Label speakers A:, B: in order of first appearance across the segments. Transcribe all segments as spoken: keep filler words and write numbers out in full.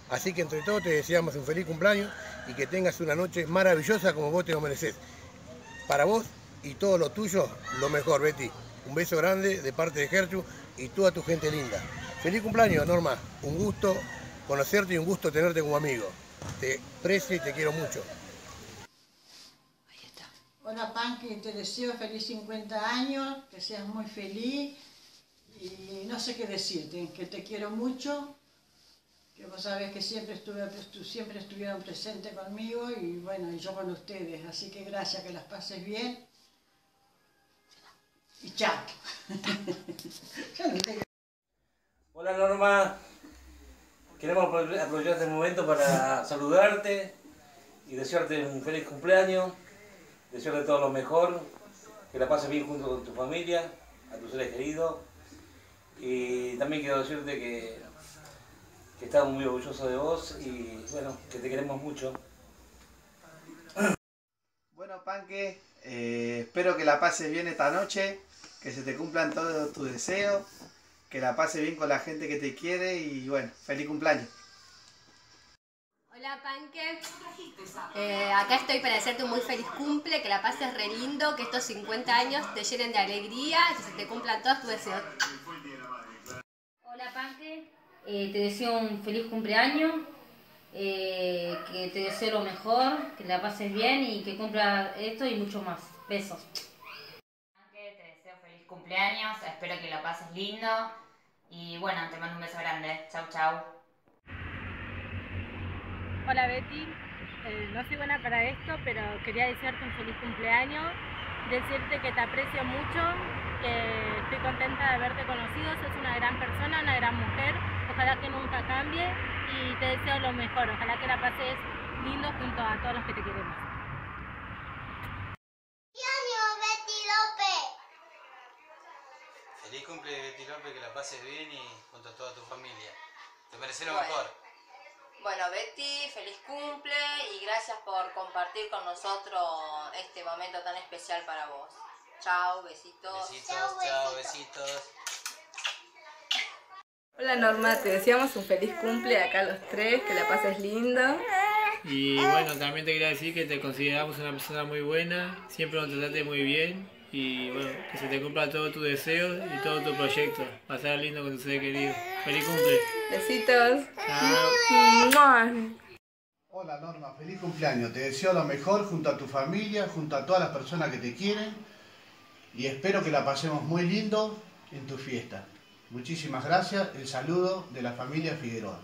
A: Así que entre todos te deseamos un feliz cumpleaños y que tengas una noche maravillosa como vos te lo mereces. Para vos y todo lo tuyo, lo mejor, Betty. Un beso grande de parte de Gertrude y toda tu gente linda. Feliz cumpleaños, Norma. Un gusto conocerte y un gusto tenerte como amigo. Te aprecio y te quiero mucho.
B: Ahí está. Hola, Panqui, te deseo feliz cincuenta años, que seas muy feliz y no sé qué decirte, que te quiero mucho, que vos sabés que siempre, estuve, siempre estuvieron presentes conmigo y bueno, y yo con ustedes, así que gracias, que las pases bien y chao.
C: Hola Norma, queremos aprovechar este momento para saludarte y desearte un feliz cumpleaños, desearte todo lo mejor, que la pases bien junto con tu familia, a tus seres queridos, y también quiero decirte que, que estamos muy orgullosos de vos y bueno, que te queremos mucho.
D: Bueno, Panque, eh, espero que la pases bien esta noche, que se te cumplan todos tus deseos, que la pases bien con la gente que te quiere y bueno, feliz cumpleaños.
E: Hola Panque, eh, acá estoy para desearte un muy feliz cumple, que la pases re lindo, que estos cincuenta años te llenen de alegría y que se te cumplan todos tus deseos.
F: Hola Panque, eh, te deseo un feliz cumpleaños, eh, que te deseo lo mejor, que la pases bien y que cumpla esto y mucho más. Besos.
G: Panque, te deseo feliz cumpleaños, espero que lo pases lindo y bueno, te mando un beso grande. Chau, chau.
H: Hola Betty, eh, no soy buena para esto, pero quería desearte un feliz cumpleaños, decirte que te aprecio mucho, que estoy contenta de haberte conocido, sos una gran persona, una gran mujer, ojalá que nunca cambie y te deseo lo mejor, ojalá que la pases lindo junto a todos los que te queremos.
I: Betty López.
J: Feliz cumple Betty López, que la pases bien y junto a toda tu familia. Te mereces lo
K: Bueno.
J: mejor.
K: Bueno, Betty, feliz cumple y gracias por compartir con nosotros este momento tan especial para vos. Chao, besitos.
J: Besitos, chao, chao besitos.
L: Hola Norma, te deseamos un feliz cumple acá los tres, que la pases lindo.
M: Y bueno, también te quería decir que te consideramos una persona muy buena, siempre nos trataste muy bien y bueno, que se te cumpla todo tu deseo y todo tu proyecto. Pasar lindo con tu ser querido. ¡Feliz cumple!
L: Besitos.
M: Chao.
N: Hola Norma, feliz cumpleaños. Te deseo lo mejor junto a tu familia, junto a todas las personas que te quieren y espero que la pasemos muy lindo en tu fiesta. Muchísimas gracias. El saludo de la familia Figueroa.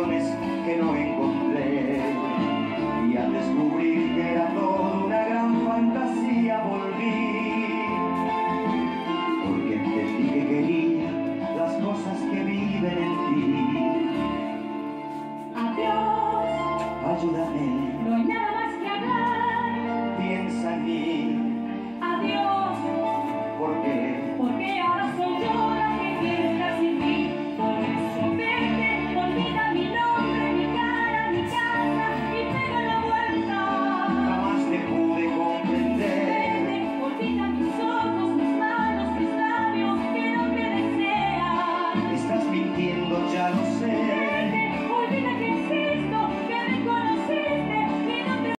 O: canciones